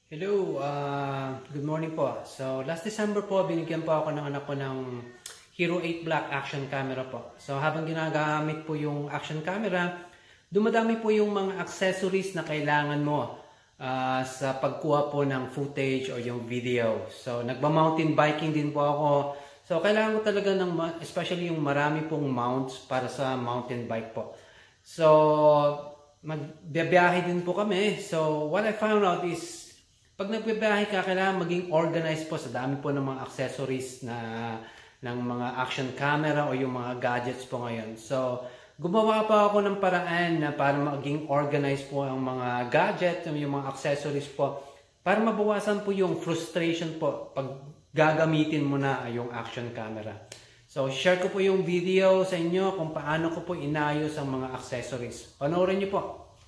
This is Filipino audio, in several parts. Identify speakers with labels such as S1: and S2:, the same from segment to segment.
S1: Hello, good morning po. So, last December po, binigyan po ako ng anak ko ng Hero 8 Black action camera po. So, habang ginagamit po yung action camera, dumadami po yung mga accessories na kailangan mo sa pagkuha po ng footage o yung video. So, nagba-mountain biking din po ako. So, kailangan ko talaga ng, especially yung marami pong mounts para sa mountain bike po. So, magbiyahe din po kami. So, what I found out is, pag nagbibiyahe ka, kailangan maging organized po sa dami po ng mga accessories ng mga action camera o yung mga gadgets po ngayon. So, gumawa pa ako ng paraan na para maging organized po ang mga gadgets, yung mga accessories po, para mabawasan po yung frustration po pag gagamitin mo na yung action camera. So, share ko po yung video sa inyo kung paano ko po inayos ang mga accessories. Panoorin niyo po.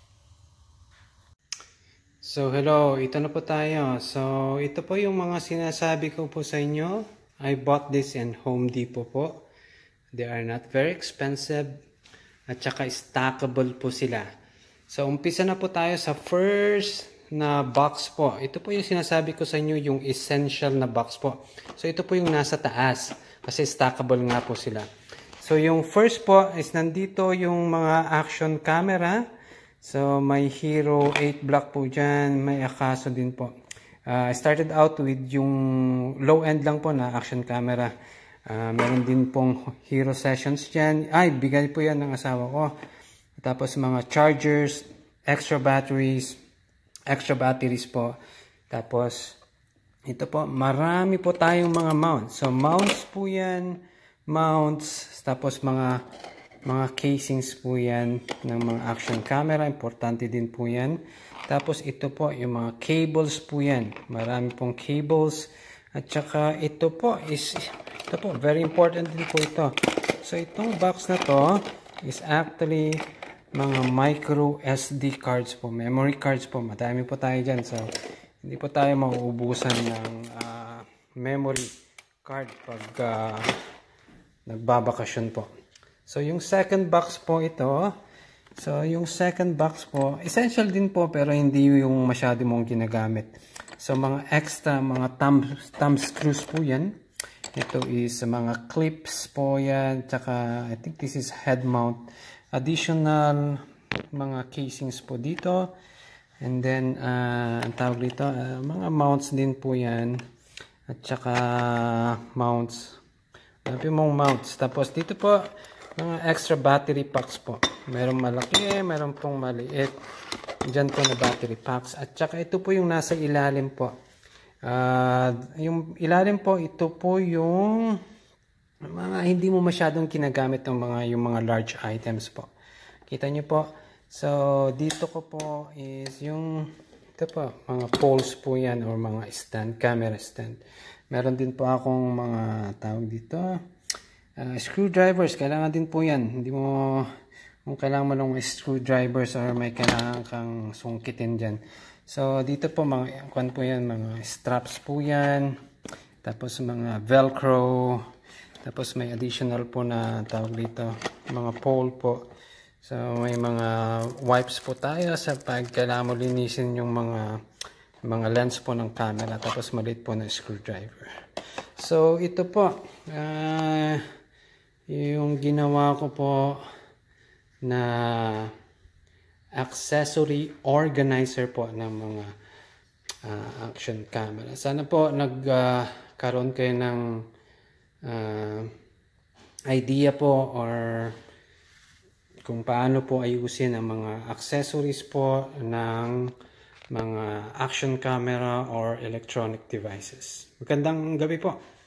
S1: So hello, ito na po tayo. So ito po yung mga sinasabi ko po sa inyo. I bought this in Home Depot po. They are not very expensive. At saka stackable po sila. So umpisa na po tayo sa first na box po. Ito po yung sinasabi ko sa inyo, yung essential na box po. So ito po yung nasa taas. Kasi stackable nga po sila. So yung first po is nandito yung mga action camera. So, may Hero 8 Black po dyan. May Akaso din po. I started out with yung low-end lang po na action camera. Meron din pong Hero Sessions dyan. Ay, bigay po yan ng asawa ko. Tapos mga chargers, extra batteries po. Tapos, ito po, marami po tayong mga mounts. So, mounts po yan. Mounts. Tapos, mga casings po yan ng mga action camera. Importante din po yan. Tapos ito po, yung mga cables po yan. Marami pong cables. At saka ito po, very important din po ito. So itong box na to is actually mga micro SD cards po. Memory cards po. Madami po tayo dyan. So hindi po tayo mauubusan ng memory card pag nagbabakasyon po. So, yung second box po ito. So, yung second box po, essential din po pero hindi yung masyado mong ginagamit. So, mga extra, mga thumb screws po yan. Ito is mga clips po yan. Tsaka, I think this is head mount. Additional mga casings po dito. And then, ang tawag dito, mga mounts din po yan. At tsaka, mounts. Sabi mong mounts. Tapos, dito po, mga extra battery packs po. Merong malaki, meron pong maliit. Diyan po na battery packs. At saka ito po yung nasa ilalim po. Yung ilalim po, ito po yung mga hindi mo masyadong kinagamit ng yung mga large items po. Kita nyo po. So, dito ko po is yung ito po, mga poles po yan or mga stand, camera stand. Meron din po akong mga tawag dito. Screwdrivers, kailangan din po yan. Hindi mo, kung kailangan mo lang screwdrivers or may kailangan kang sungkitin dyan. So, dito po, mga straps po yan. Tapos, mga velcro. Tapos, may additional po na tawag dito, mga pole po. So, may mga wipes po tayo sa pag kailangan mo linisin yung mga lens po ng camera. Tapos, maliit po na screwdriver. So, ito po, yung ginawa ko po na accessory organizer po ng mga action camera. Sana po nagkaroon kayo ng idea po or kung paano po ayusin ang mga accessories po ng mga action camera or electronic devices. Magandang gabi po.